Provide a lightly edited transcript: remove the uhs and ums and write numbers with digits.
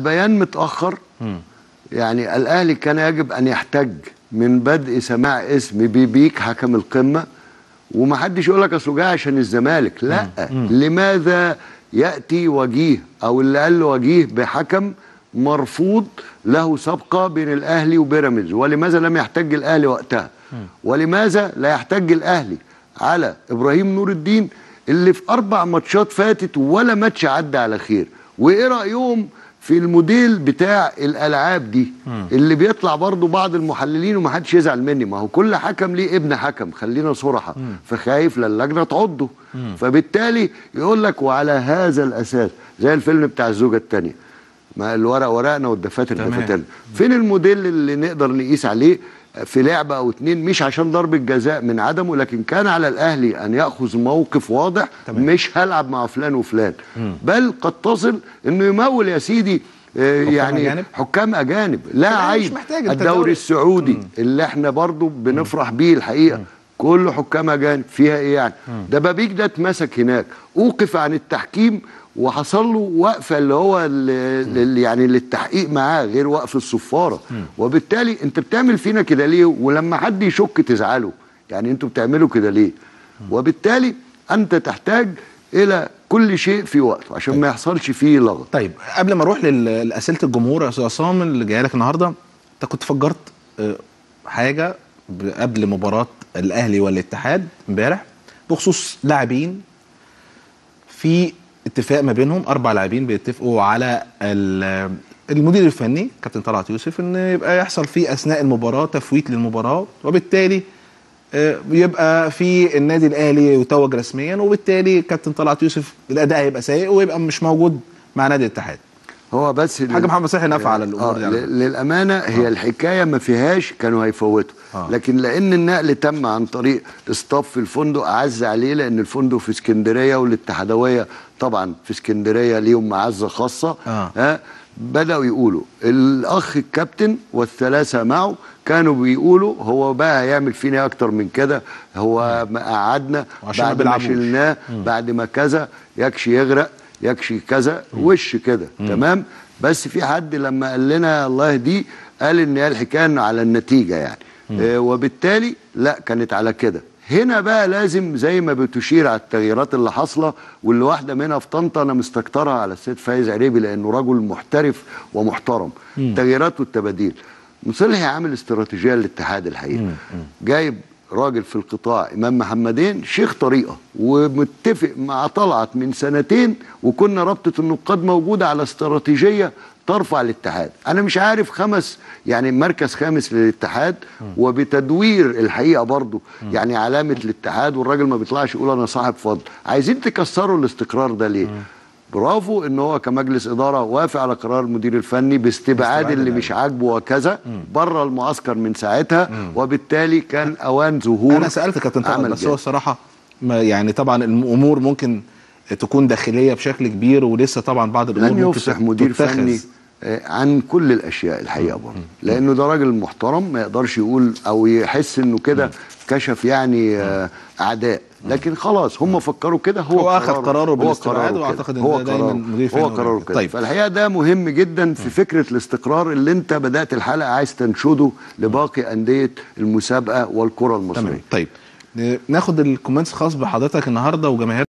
البيان متاخر. يعني الاهلي كان يجب ان يحتج من بدء سماع اسم بيبيك حكم القمه، ومحدش يقول لك اصله جاي عشان الزمالك، لا. لماذا ياتي وجيه او اللي قال له وجيه بحكم مرفوض له سابقه بين الاهلي وبيراميدز؟ ولماذا لم يحتج الاهلي وقتها؟ ولماذا لا يحتج الاهلي على ابراهيم نور الدين اللي في 4 ماتشات فاتت ولا ماتش عدى على خير؟ وايه رايهم في الموديل بتاع الالعاب دي اللي بيطلع برضو بعض المحللين، ومحدش يزعل مني، ما هو كل حكم ليه ابن حكم، خلينا صراحه، فخايف للجنه تعضه. فبالتالي يقول لك وعلى هذا الاساس، زي الفيلم بتاع الزوجه الثانيه، ما الورق ورقنا والدفاتر دفاترنا. فين الموديل اللي نقدر نقيس عليه في لعبه او 2؟ مش عشان ضربه جزاء من عدمه، لكن كان على الاهلي ان ياخذ موقف واضح. مش هلعب مع فلان وفلان، بل قد تصل انه يمول يا سيدي يعني حكام اجانب. لا عيب، الدوري السعودي اللي احنا برضو بنفرح بيه الحقيقه كله حكام اجانب، فيها ايه يعني؟ ده بابيك ده اتمسك هناك، اوقف عن التحكيم وحصل له وقفه اللي هو يعني للتحقيق معاه غير وقف الصفاره. وبالتالي انت بتعمل فينا كده ليه؟ ولما حد يشك تزعله، يعني انتوا بتعملوا كده ليه؟ وبالتالي انت تحتاج الى كل شيء في وقته عشان ما يحصلش فيه لغط. طيب قبل ما اروح لاسئله الجمهور يا استاذ عصام اللي جايه لك النهارده، انت كنت فجرت حاجه قبل مباراه الاهلي والاتحاد امبارح بخصوص لاعبين، في اتفاق ما بينهم 4 لاعبين بيتفقوا على المدير الفني كابتن طلعت يوسف ان يبقى يحصل في اثناء المباراه تفويت للمباراه، وبالتالي يبقى في النادي الاهلي يتوج رسميا، وبالتالي كابتن طلعت يوسف الاداء هيبقى سيء ويبقى مش موجود مع نادي الاتحاد. هو بس حاجه محمد صحي نافع على الامور دي. للامانه هي الحكايه ما فيهاش كانوا هيفوتوا، لكن لان النقل تم عن طريق اصطاف في الفندق اعز عليه، لان الفندق في اسكندريه والاتحادويه طبعا في اسكندريه ليهم معزه خاصه. بداوا يقولوا الاخ الكابتن والثلاثه معه كانوا بيقولوا هو بقى هيعمل فينا اكتر من كده، هو قعدنا بعد ما شلناه بعد ما كذا يكشي يغرق يكشي كذا وش كده. تمام. بس في حد لما قال لنا الله يهديه قال ان هي الحكايه على النتيجه يعني. وبالتالي لا كانت على كده. هنا بقى لازم زي ما بتشير على التغييرات اللي حاصله، واللي واحده منها في طنطا انا مستكترها على السيد فايز عريبي لانه رجل محترف ومحترم. التغييرات والتباديل، مصلحي عامل استراتيجيه للاتحاد الحقيقه. جايب راجل في القطاع امام محمدين شيخ طريقه، ومتفق مع طلعت من 2 وكنا رابطه النقاد موجوده على استراتيجيه ترفع الاتحاد. انا مش عارف يعني مركز 5 للاتحاد، وبتدوير الحقيقه برضو يعني علامه الاتحاد، والراجل ما بيطلعش يقول انا صاحب فضل. عايزين تكسروا الاستقرار ده ليه؟ برافو ان هو كمجلس اداره وافق على قرار المدير الفني باستبعاد اللي مش عاجبه وكذا بره المعسكر من ساعتها، وبالتالي كان اوان ظهور. انا سالت كابتن طارق بس هو الصراحه يعني طبعا الامور ممكن تكون داخليه بشكل كبير، ولسه طبعا بعض الامور لن يفصح مدير فني عن كل الاشياء الحقيقه برضه، لانه ده راجل محترم ما يقدرش يقول او يحس انه كده كشف يعني اعداء، لكن خلاص هم فكروا كده. هو اخذ قراره بالاستبعاد، واعتقد ان ده دايما مدير فني هو قراره كده. طيب. فالحقيقه ده مهم جدا في فكره الاستقرار اللي انت بدات الحلقه عايز تنشده لباقي انديه المسابقه والكره المصريه. طيب ناخد الكومنتس الخاص بحضرتك النهارده وجماهير